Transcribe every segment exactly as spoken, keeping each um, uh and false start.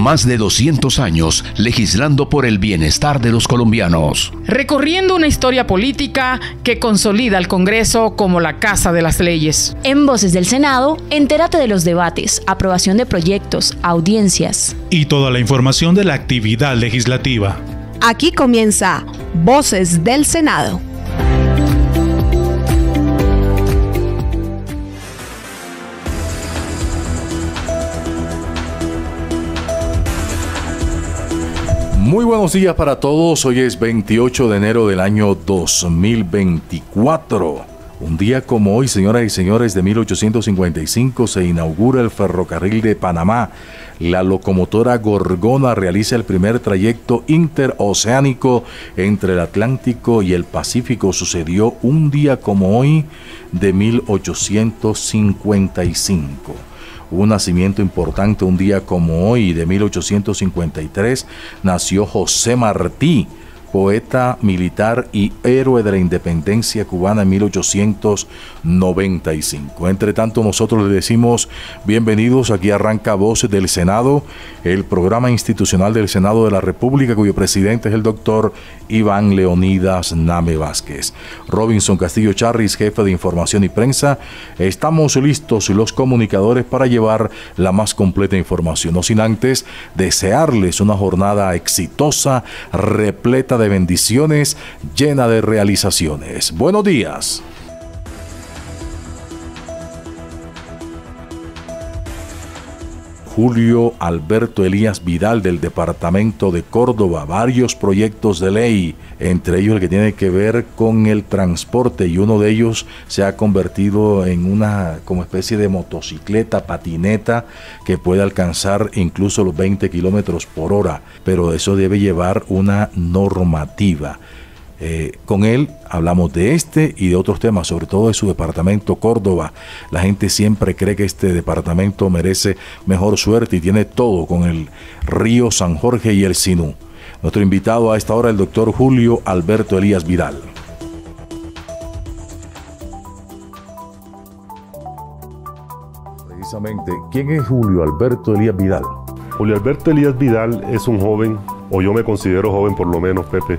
Más de doscientos años legislando por el bienestar de los colombianos. Recorriendo una historia política que consolida al Congreso como la casa de las leyes. En Voces del Senado, entérate de los debates, aprobación de proyectos, audiencias y toda la información de la actividad legislativa. Aquí comienza Voces del Senado. Muy buenos días para todos. Hoy es veintiocho de enero del año dos mil veinticuatro. Un día como hoy, señoras y señores, de mil ochocientos cincuenta y cinco se inaugura el ferrocarril de Panamá. La locomotora Gorgona realiza el primer trayecto interoceánico entre el Atlántico y el Pacífico. Sucedió un día como hoy de mil ochocientos cincuenta y cinco. Un nacimiento importante un día como hoy de mil ochocientos cincuenta y tres, nació José Martí, poeta, militar y héroe de la independencia cubana en mil ochocientos noventa y cinco. Entre tanto, nosotros le decimos bienvenidos. Aquí arranca Voces del Senado, el programa institucional del Senado de la República, cuyo presidente es el doctor Iván Leonidas Name Vázquez. Robinson Castillo Charris, jefe de información y prensa. Estamos listos los comunicadores para llevar la más completa información, no sin antes desearles una jornada exitosa, repleta de de bendiciones, llena de realizaciones. Buenos días. Julio Alberto Elías Vidal, del departamento de Córdoba, varios proyectos de ley, entre ellos el que tiene que ver con el transporte, y uno de ellos se ha convertido en una como especie de motocicleta, patineta, que puede alcanzar incluso los veinte kilómetros por hora, pero eso debe llevar una normativa. Eh, con él hablamos de este y de otros temas, sobre todo de su departamento Córdoba. La gente siempre cree que este departamento merece mejor suerte y tiene todo con el río San Jorge y el Sinú. Nuestro invitado a esta hora, el doctor Julio Alberto Elías Vidal. Precisamente, ¿quién es Julio Alberto Elías Vidal? Julio Alberto Elías Vidal es un joven, o yo me considero joven por lo menos, Pepe,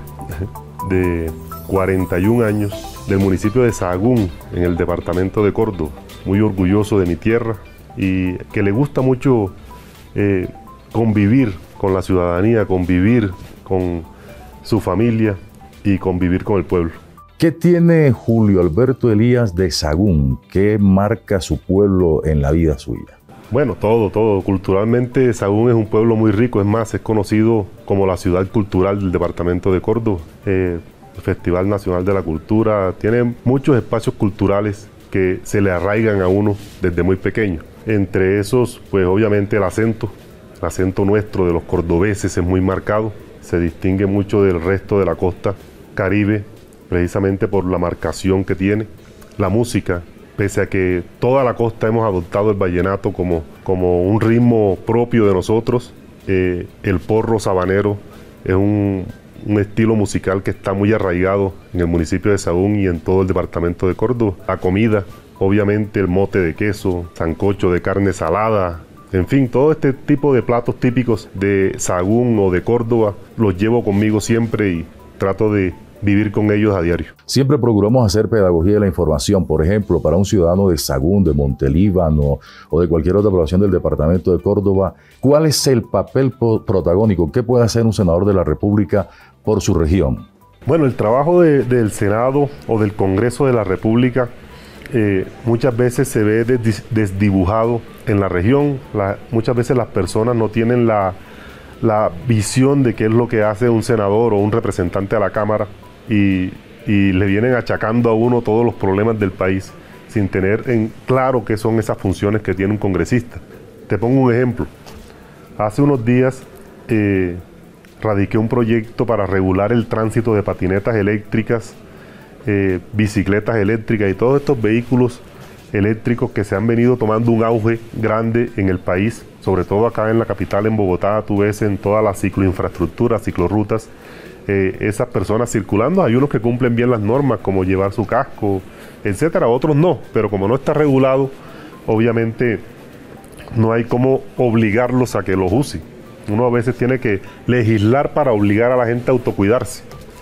de cuarenta y un años, del municipio de Sahagún, en el departamento de Córdoba, muy orgulloso de mi tierra y que le gusta mucho eh, convivir con la ciudadanía, convivir con su familia y convivir con el pueblo. ¿Qué tiene Julio Alberto Elías de Sahagún? ¿Qué marca su pueblo en la vida suya? Bueno, todo, todo. Culturalmente Sahagún es un pueblo muy rico, es más, es conocido como la ciudad cultural del departamento de Córdoba. Eh, Festival Nacional de la Cultura, tiene muchos espacios culturales que se le arraigan a uno desde muy pequeño. Entre esos, pues obviamente el acento, el acento nuestro de los cordobeses es muy marcado, se distingue mucho del resto de la costa caribe, precisamente por la marcación que tiene. La música, pese a que toda la costa hemos adoptado el vallenato como, como un ritmo propio de nosotros, eh, el porro sabanero es un, un estilo musical que está muy arraigado en el municipio de Sahagún y en todo el departamento de Córdoba. La comida, obviamente el mote de queso, sancocho de carne salada, en fin, todo este tipo de platos típicos de Sahagún o de Córdoba los llevo conmigo siempre y trato de vivir con ellos a diario. Siempre procuramos hacer pedagogía de la información. Por ejemplo, para un ciudadano de Sahagún, de Montelíbano o de cualquier otra población del departamento de Córdoba, ¿cuál es el papel protagónico? ¿Qué puede hacer un senador de la República por su región? Bueno, el trabajo de, del Senado o del Congreso de la República eh, muchas veces se ve des, desdibujado en la región. La, muchas veces las personas no tienen la, la visión de qué es lo que hace un senador o un representante a la Cámara. Y, y le vienen achacando a uno todos los problemas del país sin tener en claro qué son esas funciones que tiene un congresista. Te pongo un ejemplo. Hace unos días eh, radiqué un proyecto para regular el tránsito de patinetas eléctricas, eh, bicicletas eléctricas y todos estos vehículos eléctricos que se han venido tomando un auge grande en el país, sobre todo acá en la capital, en Bogotá. Tú ves en toda la cicloinfraestructura, ciclorrutas, Eh, esas personas circulando. Hay unos que cumplen bien las normas, como llevar su casco, etcétera, otros no, pero como no está regulado, obviamente no hay cómo obligarlos a que los usen. Uno a veces tiene que legislar para obligar a la gente a autocuidarse.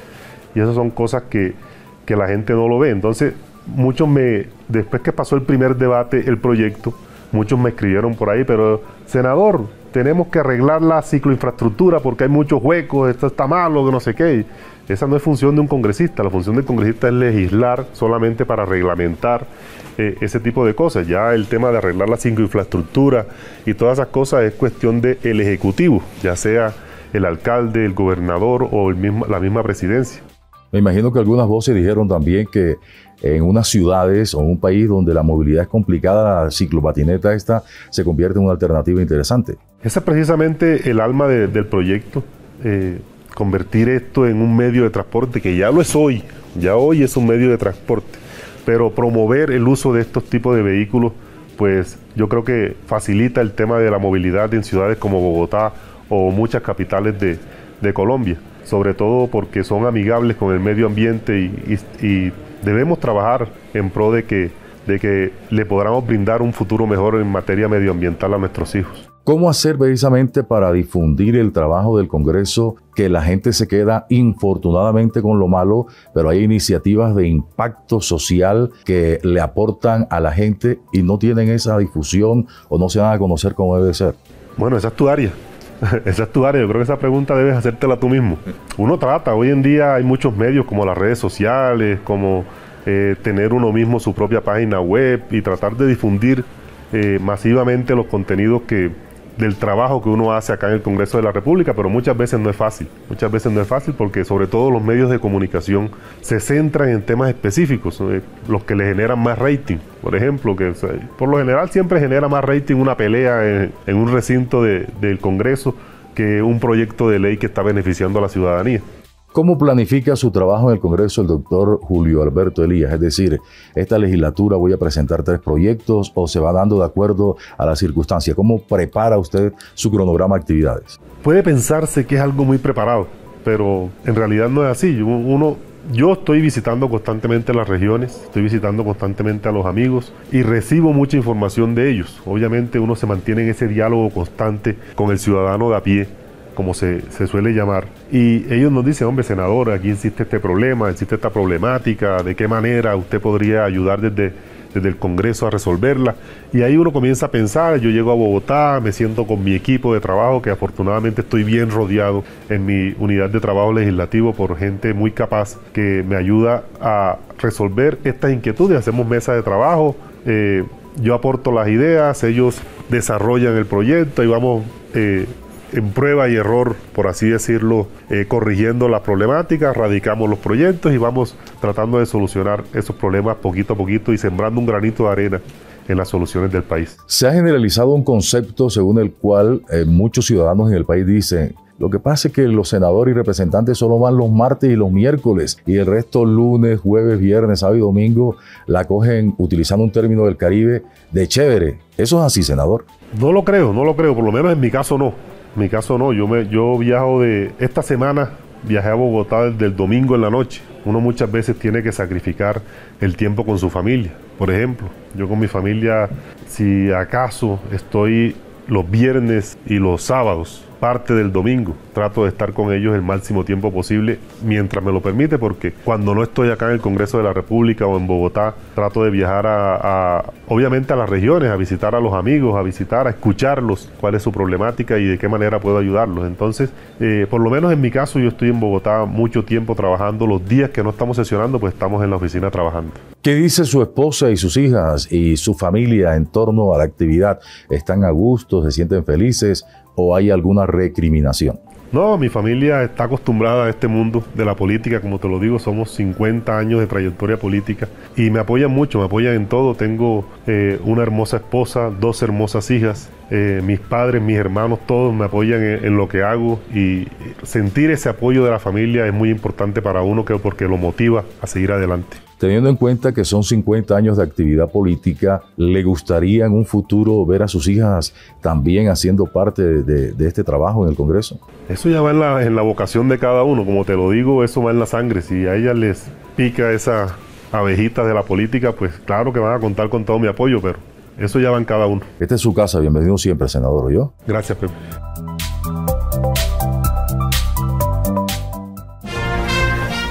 Y esas son cosas que, que la gente no lo ve. Entonces, muchos me, después que pasó el primer debate, el proyecto, muchos me escribieron por ahí, pero senador, tenemos que arreglar la cicloinfraestructura porque hay muchos huecos, esto está malo, que no sé qué. Esa no es función de un congresista. La función del congresista es legislar solamente para reglamentar eh, ese tipo de cosas. Ya el tema de arreglar la cicloinfraestructura y todas esas cosas es cuestión del Ejecutivo, ya sea el alcalde, el gobernador o el mismo, la misma presidencia. Me imagino que algunas voces dijeron también que en unas ciudades o en un país donde la movilidad es complicada, la ciclopatineta esta se convierte en una alternativa interesante. Ese es precisamente el alma de, del proyecto, eh, convertir esto en un medio de transporte, que ya lo es hoy, ya hoy es un medio de transporte, pero promover el uso de estos tipos de vehículos, pues yo creo que facilita el tema de la movilidad en ciudades como Bogotá o muchas capitales de, de Colombia, sobre todo porque son amigables con el medio ambiente y, y, y debemos trabajar en pro de que, de que le podamos brindar un futuro mejor en materia medioambiental a nuestros hijos. ¿Cómo hacer precisamente para difundir el trabajo del Congreso, que la gente se queda infortunadamente con lo malo, pero hay iniciativas de impacto social que le aportan a la gente y no tienen esa difusión o no se dan a conocer como debe ser? Bueno, esa es tu área. Esa es tu área. Yo creo que esa pregunta debes hacértela tú mismo. Uno trata, hoy en día hay muchos medios como las redes sociales, como eh, tener uno mismo su propia página web y tratar de difundir eh, masivamente los contenidos que del trabajo que uno hace acá en el Congreso de la República, pero muchas veces no es fácil. Muchas veces no es fácil porque sobre todo los medios de comunicación se centran en temas específicos, eh, los que le generan más rating. Por ejemplo, que o sea, por lo general siempre genera más rating una pelea en, en un recinto de, del Congreso que un proyecto de ley que está beneficiando a la ciudadanía. ¿Cómo planifica su trabajo en el Congreso el doctor Julio Alberto Elías? Es decir, esta legislatura voy a presentar tres proyectos o se va dando de acuerdo a las circunstancias. ¿Cómo prepara usted su cronograma de actividades? Puede pensarse que es algo muy preparado, pero en realidad no es así. Uno, yo estoy visitando constantemente las regiones, estoy visitando constantemente a los amigos y recibo mucha información de ellos. Obviamente uno se mantiene en ese diálogo constante con el ciudadano de a pie, como se, se suele llamar, y ellos nos dicen, hombre, senador, aquí existe este problema, existe esta problemática, ¿de qué manera usted podría ayudar desde, desde el Congreso a resolverla? Y ahí uno comienza a pensar, yo llego a Bogotá, me siento con mi equipo de trabajo, que afortunadamente estoy bien rodeado en mi unidad de trabajo legislativo por gente muy capaz que me ayuda a resolver estas inquietudes. Hacemos mesa de trabajo, eh, yo aporto las ideas, ellos desarrollan el proyecto y vamos eh, en prueba y error, por así decirlo, eh, corrigiendo las problemáticas, radicamos los proyectos y vamos tratando de solucionar esos problemas poquito a poquito y sembrando un granito de arena en las soluciones del país. Se ha generalizado un concepto según el cual eh, muchos ciudadanos en el país dicen: lo que pasa es que los senadores y representantes solo van los martes y los miércoles y el resto lunes, jueves, viernes, sábado y domingo la cogen, utilizando un término del Caribe, de chévere. ¿Eso es así, senador? No lo creo, no lo creo, por lo menos en mi caso no. En mi caso no, yo, me, yo viajo de... Esta semana viajé a Bogotá desde el domingo en la noche. Uno muchas veces tiene que sacrificar el tiempo con su familia. Por ejemplo, yo con mi familia, si acaso estoy los viernes y los sábados, parte del domingo, trato de estar con ellos el máximo tiempo posible mientras me lo permite, porque cuando no estoy acá en el Congreso de la República o en Bogotá, trato de viajar a, a obviamente a las regiones, a visitar a los amigos, a visitar, a escucharlos, cuál es su problemática y de qué manera puedo ayudarlos. Entonces, eh, por lo menos en mi caso, yo estoy en Bogotá mucho tiempo trabajando. Los días que no estamos sesionando, pues estamos en la oficina trabajando. ¿Qué dice su esposa y sus hijas y su familia en torno a la actividad? ¿Están a gusto, se sienten felices o hay alguna recriminación? No, mi familia está acostumbrada a este mundo de la política, como te lo digo, somos cincuenta años de trayectoria política y me apoyan mucho, me apoyan en todo. Tengo eh, una hermosa esposa, dos hermosas hijas, eh, mis padres, mis hermanos, todos me apoyan en, en lo que hago, y sentir ese apoyo de la familia es muy importante para uno, que porque lo motiva a seguir adelante. Teniendo en cuenta que son cincuenta años de actividad política, ¿le gustaría en un futuro ver a sus hijas también haciendo parte de, de, de este trabajo en el Congreso? Eso ya va en la, en la vocación de cada uno, como te lo digo, eso va en la sangre. Si a ellas les pica esa abejita de la política, pues claro que van a contar con todo mi apoyo, pero eso ya va en cada uno. Esta es su casa, bienvenido siempre, senador, ¿oyó? Gracias, Pepe.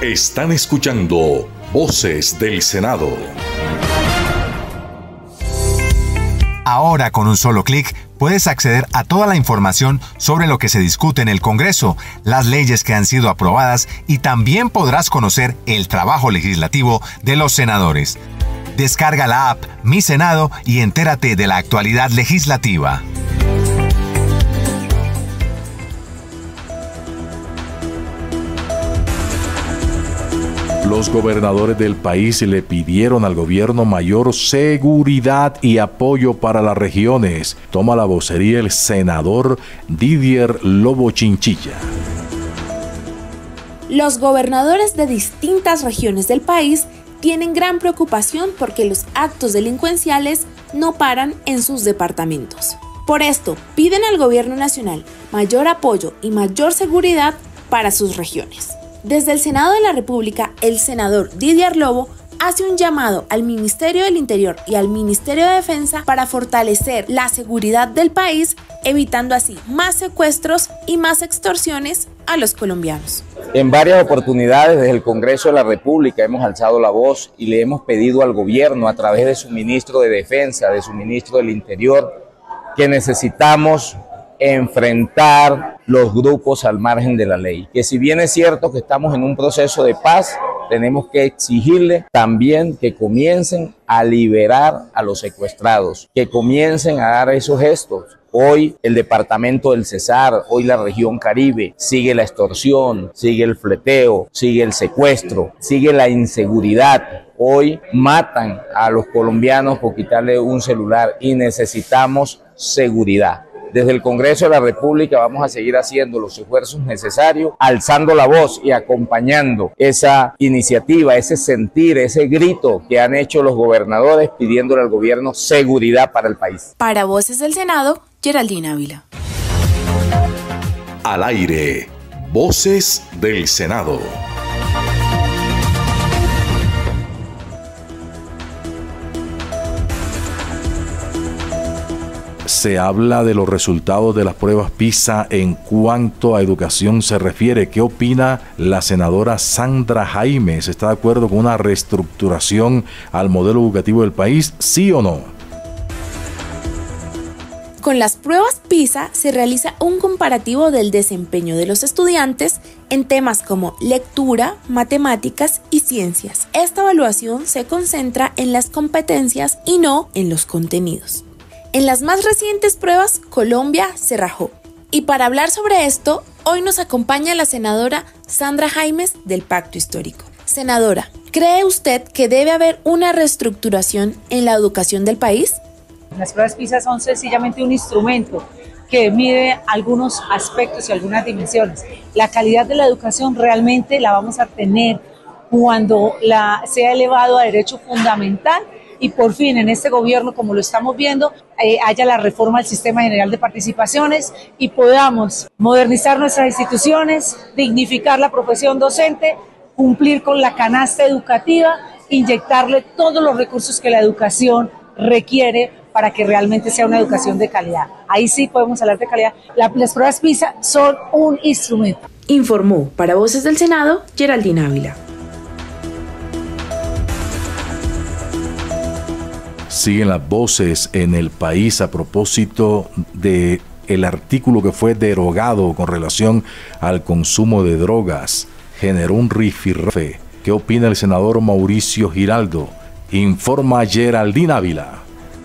Están escuchando Voces del Senado. Ahora, con un solo clic, puedes acceder a toda la información sobre lo que se discute en el Congreso, las leyes que han sido aprobadas y también podrás conocer el trabajo legislativo de los senadores. Descarga la app Mi Senado y entérate de la actualidad legislativa. Los gobernadores del país le pidieron al gobierno mayor seguridad y apoyo para las regiones. Toma la vocería el senador Didier Lobo Chinchilla. Los gobernadores de distintas regiones del país tienen gran preocupación porque los actos delincuenciales no paran en sus departamentos. Por esto, piden al gobierno nacional mayor apoyo y mayor seguridad para sus regiones. Desde el Senado de la República, el senador Didier Lobo hace un llamado al Ministerio del Interior y al Ministerio de Defensa para fortalecer la seguridad del país, evitando así más secuestros y más extorsiones a los colombianos. En varias oportunidades desde el Congreso de la República hemos alzado la voz y le hemos pedido al gobierno a través de su ministro de Defensa, de su ministro del Interior, que necesitamos enfrentar los grupos al margen de la ley. Que si bien es cierto que estamos en un proceso de paz, tenemos que exigirle también que comiencen a liberar a los secuestrados, que comiencen a dar esos gestos. Hoy el departamento del Cesar, hoy la región Caribe, sigue la extorsión, sigue el fleteo, sigue el secuestro, sigue la inseguridad. Hoy matan a los colombianos por quitarle un celular y necesitamos seguridad. Desde el Congreso de la República vamos a seguir haciendo los esfuerzos necesarios, alzando la voz y acompañando esa iniciativa, ese sentir, ese grito que han hecho los gobernadores pidiéndole al gobierno seguridad para el país. Para Voces del Senado, Geraldine Ávila. Al aire, Voces del Senado. Se habla de los resultados de las pruebas PISA en cuanto a educación se refiere. ¿Qué opina la senadora Sandra Jaimes? ¿Está de acuerdo con una reestructuración al modelo educativo del país? ¿Sí o no? Con las pruebas PISA se realiza un comparativo del desempeño de los estudiantes en temas como lectura, matemáticas y ciencias. Esta evaluación se concentra en las competencias y no en los contenidos. En las más recientes pruebas, Colombia se rajó. Y para hablar sobre esto, hoy nos acompaña la senadora Sandra Jaimes del Pacto Histórico. Senadora, ¿cree usted que debe haber una reestructuración en la educación del país? Las pruebas PISA son sencillamente un instrumento que mide algunos aspectos y algunas dimensiones. La calidad de la educación realmente la vamos a tener cuando la sea elevado a derecho fundamental y por fin en este gobierno, como lo estamos viendo, eh, haya la reforma al Sistema General de Participaciones y podamos modernizar nuestras instituciones, dignificar la profesión docente, cumplir con la canasta educativa, inyectarle todos los recursos que la educación requiere para que realmente sea una educación de calidad. Ahí sí podemos hablar de calidad. La, las pruebas PISA son un instrumento. Informó para Voces del Senado, Geraldine Ávila. Siguen las voces en el país a propósito de el artículo que fue derogado con relación al consumo de drogas. Generó un rifirrafe. ¿Qué opina el senador Mauricio Giraldo? Informa Geraldine Ávila.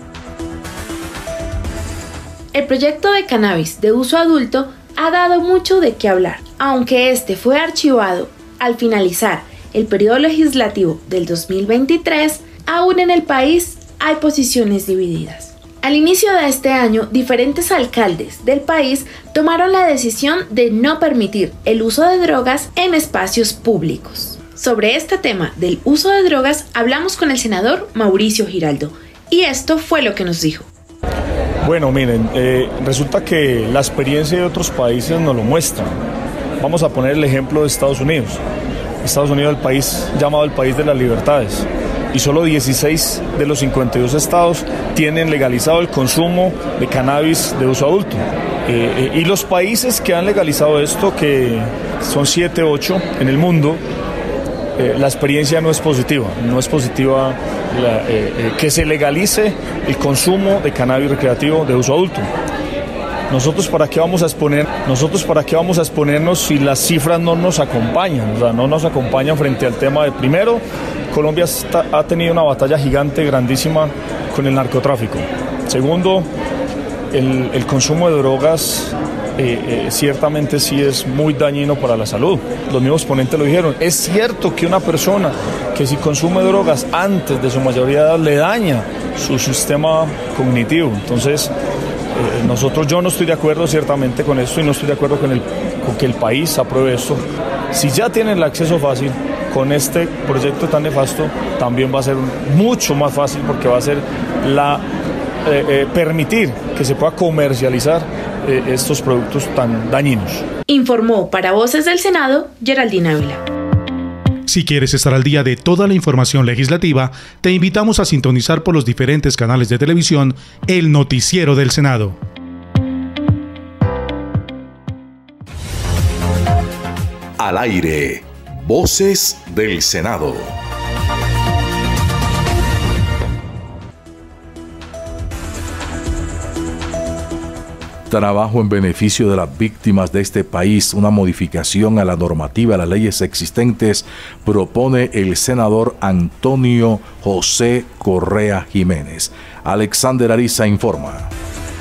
El proyecto de cannabis de uso adulto ha dado mucho de qué hablar, aunque este fue archivado al finalizar el periodo legislativo del dos mil veintitrés, aún en el país hay posiciones divididas. Al inicio de este año, diferentes alcaldes del país tomaron la decisión de no permitir el uso de drogas en espacios públicos. Sobre este tema del uso de drogas hablamos con el senador Mauricio Giraldo y esto fue lo que nos dijo. Bueno, miren, eh, resulta que la experiencia de otros países nos lo muestra. Vamos a poner el ejemplo de Estados Unidos. Estados Unidos es el país llamado el país de las libertades y solo dieciséis de los cincuenta y dos estados tienen legalizado el consumo de cannabis de uso adulto. Eh, eh, y los países que han legalizado esto, que son siete, ocho en el mundo, eh, la experiencia no es positiva, no es positiva la, eh, eh, que se legalice el consumo de cannabis recreativo de uso adulto. Nosotros para qué vamos a exponer, nosotros para qué vamos a exponernos si las cifras no nos acompañan, o sea, no nos acompañan frente al tema de, primero, Colombia está, ha tenido una batalla gigante, grandísima con el narcotráfico. Segundo, el, el consumo de drogas eh, eh, ciertamente sí es muy dañino para la salud. Los mismos ponentes lo dijeron. Es cierto que una persona que si consume drogas antes de su mayoría de edad le daña su sistema cognitivo. Entonces, Eh, nosotros, yo no estoy de acuerdo ciertamente con esto y no estoy de acuerdo con, el, con que el país apruebe esto. Si ya tienen el acceso fácil, con este proyecto tan nefasto también va a ser mucho más fácil porque va a ser la, eh, eh, permitir que se pueda comercializar eh, estos productos tan dañinos. Informó para Voces del Senado, Geraldine Ávila. Si quieres estar al día de toda la información legislativa, te invitamos a sintonizar por los diferentes canales de televisión el Noticiero del Senado. Al aire, Voces del Senado. Trabajo en beneficio de las víctimas de este país, una modificación a la normativa, a las leyes existentes, propone el senador Antonio José Correa Jiménez. Alexander Ariza informa.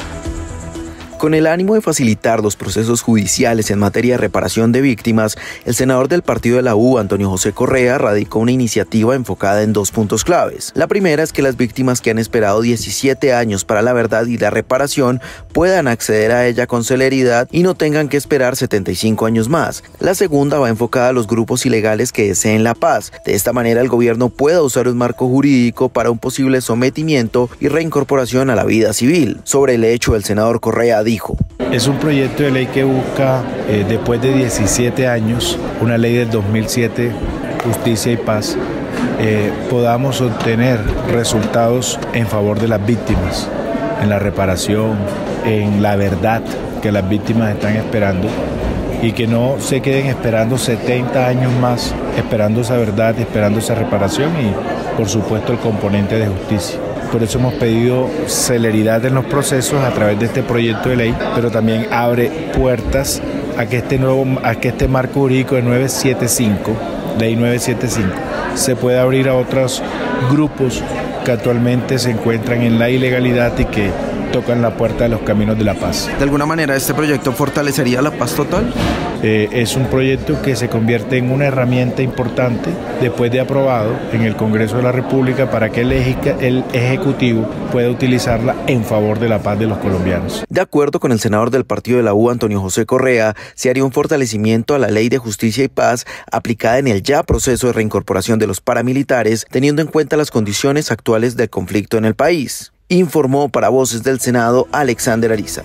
Con el ánimo de facilitar los procesos judiciales en materia de reparación de víctimas, el senador del partido de la U, Antonio José Correa, radicó una iniciativa enfocada en dos puntos claves. La primera es que las víctimas que han esperado diecisiete años para la verdad y la reparación puedan acceder a ella con celeridad y no tengan que esperar setenta y cinco años más. La segunda va enfocada a los grupos ilegales que deseen la paz. De esta manera, el gobierno pueda usar un marco jurídico para un posible sometimiento y reincorporación a la vida civil. Sobre el hecho, el senador Correa dijo: es un proyecto de ley que busca, eh, después de diecisiete años, una ley del dos mil siete, justicia y paz, eh, podamos obtener resultados en favor de las víctimas, en la reparación, en la verdad que las víctimas están esperando, y que no se queden esperando setenta años más, esperando esa verdad, esperando esa reparación y, por supuesto, el componente de justicia. Por eso hemos pedido celeridad en los procesos a través de este proyecto de ley, pero también abre puertas a que este nuevo, a que este marco jurídico de novecientos setenta y cinco, ley novecientos setenta y cinco, se pueda abrir a otros grupos que actualmente se encuentran en la ilegalidad y que tocan la puerta de los caminos de la paz. ¿De alguna manera este proyecto fortalecería la paz total? Eh, es un proyecto que se convierte en una herramienta importante después de aprobado en el Congreso de la República para que el, el Ejecutivo pueda utilizarla en favor de la paz de los colombianos. De acuerdo con el senador del partido de la U, Antonio José Correa, se haría un fortalecimiento a la Ley de Justicia y Paz aplicada en el ya proceso de reincorporación de los paramilitares, teniendo en cuenta las condiciones actuales del conflicto en el país. Informó para Voces del Senado Alexander Ariza.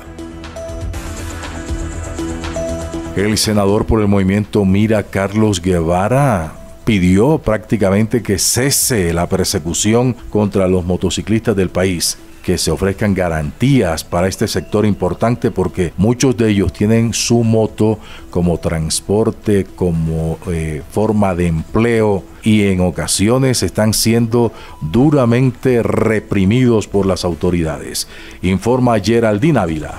El senador por el movimiento Mira, Carlos Guevara, pidió prácticamente que cese la persecución contra los motociclistas del país, que se ofrezcan garantías para este sector importante porque muchos de ellos tienen su moto como transporte, como eh, forma de empleo y en ocasiones están siendo duramente reprimidos por las autoridades. Informa Geraldine Ávila.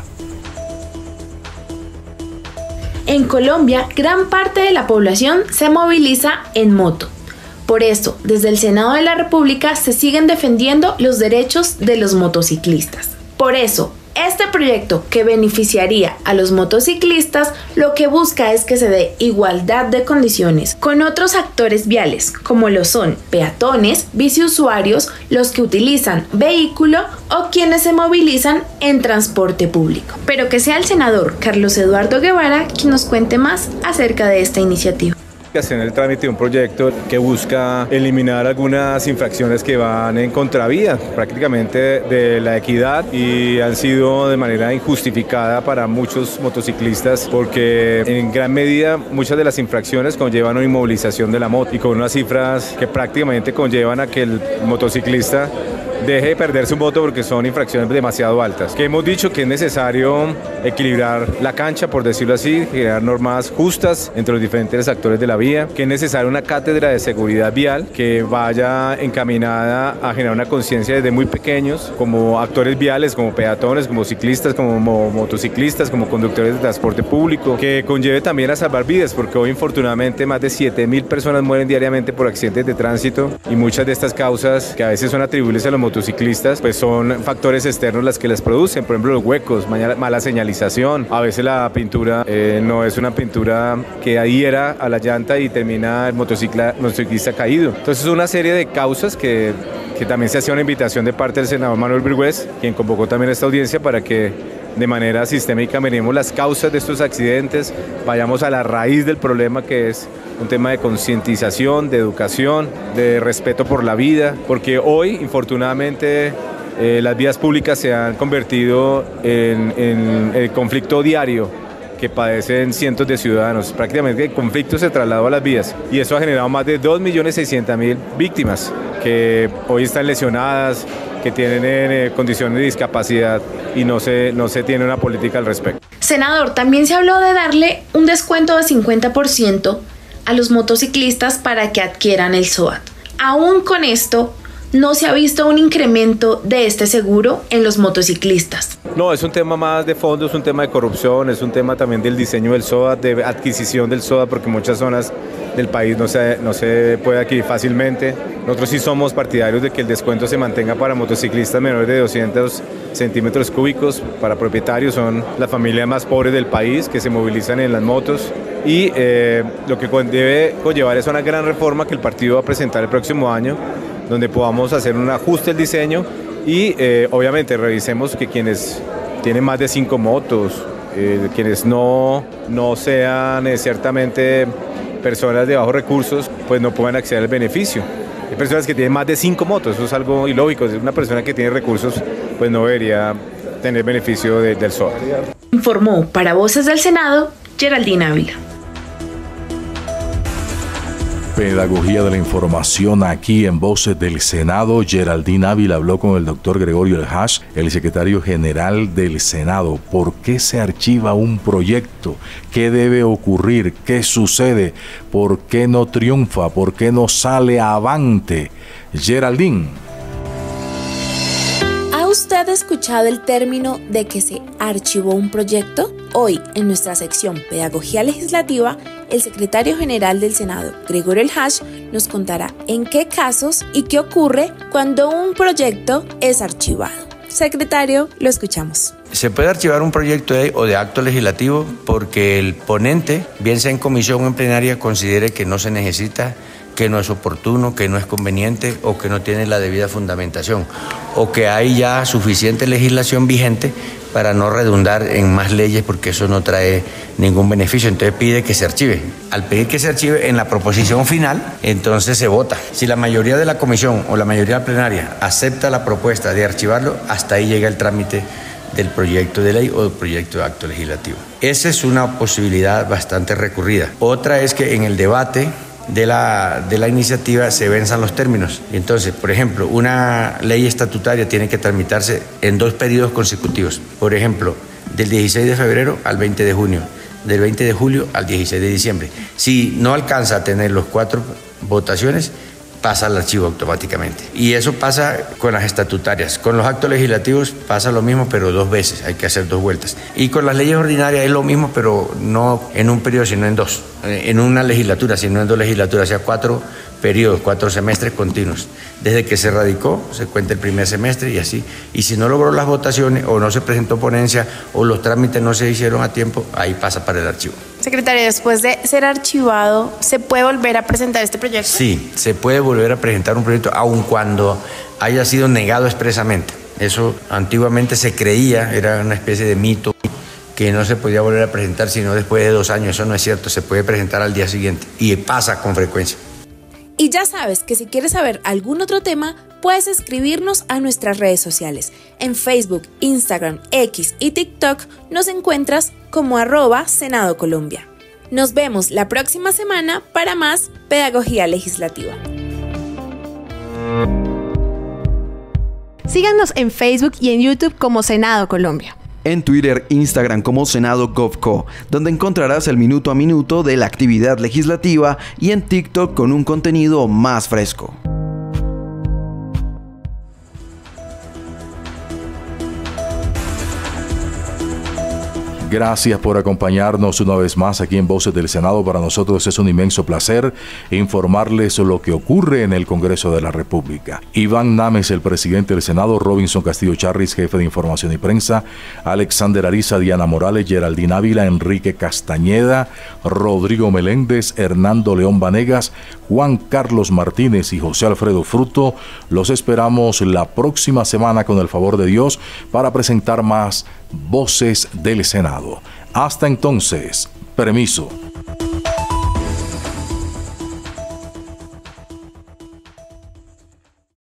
En Colombia, gran parte de la población se moviliza en moto. Por esto, desde el Senado de la República se siguen defendiendo los derechos de los motociclistas. Por eso, este proyecto que beneficiaría a los motociclistas lo que busca es que se dé igualdad de condiciones con otros actores viales, como lo son peatones, biciusuarios, los que utilizan vehículo o quienes se movilizan en transporte público. Pero que sea el senador Carlos Eduardo Guevara quien nos cuente más acerca de esta iniciativa. En el trámite de un proyecto que busca eliminar algunas infracciones que van en contravía prácticamente de la equidad y han sido de manera injustificada para muchos motociclistas porque en gran medida muchas de las infracciones conllevan una inmovilización de la moto y con unas cifras que prácticamente conllevan a que el motociclista deje de perderse un voto porque son infracciones demasiado altas. Que hemos dicho que es necesario equilibrar la cancha, por decirlo así, generar normas justas entre los diferentes actores de la vía, que es necesaria una cátedra de seguridad vial que vaya encaminada a generar una conciencia desde muy pequeños, como actores viales, como peatones, como ciclistas, como mo motociclistas, como conductores de transporte público, que conlleve también a salvar vidas, porque hoy infortunadamente más de siete mil personas mueren diariamente por accidentes de tránsito y muchas de estas causas, que a veces son atribuibles a los motociclistas, pues son factores externos las que las producen, por ejemplo los huecos, mala señalización, a veces la pintura eh, no es una pintura que adhiera a la llanta y termina el motocicla, motociclista caído. Entonces una serie de causas que, que también se hacía una invitación de parte del senador Manuel Virgües, quien convocó también esta audiencia para que de manera sistémica miremos las causas de estos accidentes, vayamos a la raíz del problema, que es un tema de concientización, de educación, de respeto por la vida, porque hoy, infortunadamente, eh, las vías públicas se han convertido en, en el conflicto diario que padecen cientos de ciudadanos. Prácticamente el conflicto se trasladó a las vías y eso ha generado más de dos millones seiscientas mil víctimas que hoy están lesionadas, que tienen eh, condiciones de discapacidad y no se, no se tiene una política al respecto. Senador, también se habló de darle un descuento de cincuenta por ciento a los motociclistas para que adquieran el SOAT. Aún con esto, no se ha visto un incremento de este seguro en los motociclistas. No, es un tema más de fondo, es un tema de corrupción, es un tema también del diseño del SOAT, de adquisición del SOAT, porque muchas zonas del país no se, no se puede adquirir fácilmente. Nosotros sí somos partidarios de que el descuento se mantenga para motociclistas menores de doscientos centímetros cúbicos. Para propietarios son las familias más pobres del país que se movilizan en las motos. Y eh, lo que debe conllevar es una gran reforma que el partido va a presentar el próximo año, donde podamos hacer un ajuste del diseño y eh, obviamente revisemos que quienes tienen más de cinco motos, eh, quienes no, no sean eh, ciertamente personas de bajos recursos, pues no puedan acceder al beneficio. Hay personas que tienen más de cinco motos, eso es algo ilógico. Una persona que tiene recursos pues no debería tener beneficio de, del SOAT. Informó para Voces del Senado, Geraldine Ávila. Pedagogía de la información aquí en Voces del Senado. Geraldine Ávila habló con el doctor Gregorio El Hash, el secretario general del Senado. ¿Por qué se archiva un proyecto? ¿Qué debe ocurrir? ¿Qué sucede? ¿Por qué no triunfa? ¿Por qué no sale avante? Geraldine. ¿Ha usted escuchado el término de que se archivó un proyecto? Hoy, en nuestra sección Pedagogía Legislativa, el secretario general del Senado, Gregorio El Hash, nos contará en qué casos y qué ocurre cuando un proyecto es archivado. Secretario, lo escuchamos. Se puede archivar un proyecto de, o de acto legislativo porque el ponente, bien sea en comisión o en plenaria, considere que no se necesita, que no es oportuno, que no es conveniente o que no tiene la debida fundamentación o que hay ya suficiente legislación vigente para no redundar en más leyes porque eso no trae ningún beneficio, entonces pide que se archive. Al pedir que se archive en la proposición final, entonces se vota. Si la mayoría de la comisión o la mayoría plenaria acepta la propuesta de archivarlo, hasta ahí llega el trámite del proyecto de ley o del proyecto de acto legislativo. Esa es una posibilidad bastante recurrida. Otra es que en el debate de la, de la iniciativa se venzan los términos. Entonces, por ejemplo, una ley estatutaria tiene que tramitarse en dos periodos consecutivos. Por ejemplo, del dieciséis de febrero al veinte de junio, del veinte de julio al dieciséis de diciembre. Si no alcanza a tener los cuatro votaciones, pasa al archivo automáticamente. Y eso pasa con las estatutarias. Con los actos legislativos pasa lo mismo, pero dos veces, hay que hacer dos vueltas. Y con las leyes ordinarias es lo mismo, pero no en un periodo, sino en dos. En una legislatura, sino en dos legislaturas, o sea, cuatro periodos, cuatro semestres continuos. Desde que se radicó, se cuenta el primer semestre y así. Y si no logró las votaciones, o no se presentó ponencia, o los trámites no se hicieron a tiempo, ahí pasa para el archivo. Secretario, después de ser archivado, ¿se puede volver a presentar este proyecto? Sí, se puede volver a presentar un proyecto, aun cuando haya sido negado expresamente. Eso antiguamente se creía, era una especie de mito, que no se podía volver a presentar sino después de dos años. Eso no es cierto, se puede presentar al día siguiente y pasa con frecuencia. Y ya sabes que si quieres saber algún otro tema, puedes escribirnos a nuestras redes sociales. En Facebook, Instagram, X y TikTok nos encuentras como arroba Senado Colombia. Nos vemos la próxima semana para más Pedagogía Legislativa. Síganos en Facebook y en YouTube como Senado Colombia. En Twitter, Instagram como Senado GovCo, donde encontrarás el minuto a minuto de la actividad legislativa, y en TikTok con un contenido más fresco. Gracias por acompañarnos una vez más aquí en Voces del Senado. Para nosotros es un inmenso placer informarles lo que ocurre en el Congreso de la República. Iván Names, el presidente del Senado, Robinson Castillo Charris, jefe de Información y Prensa, Alexander Ariza, Diana Morales, Geraldine Ávila, Enrique Castañeda, Rodrigo Meléndez, Hernando León Vanegas, Juan Carlos Martínez y José Alfredo Fruto. Los esperamos la próxima semana con el favor de Dios para presentar más Voces del Senado. Hasta entonces, permiso.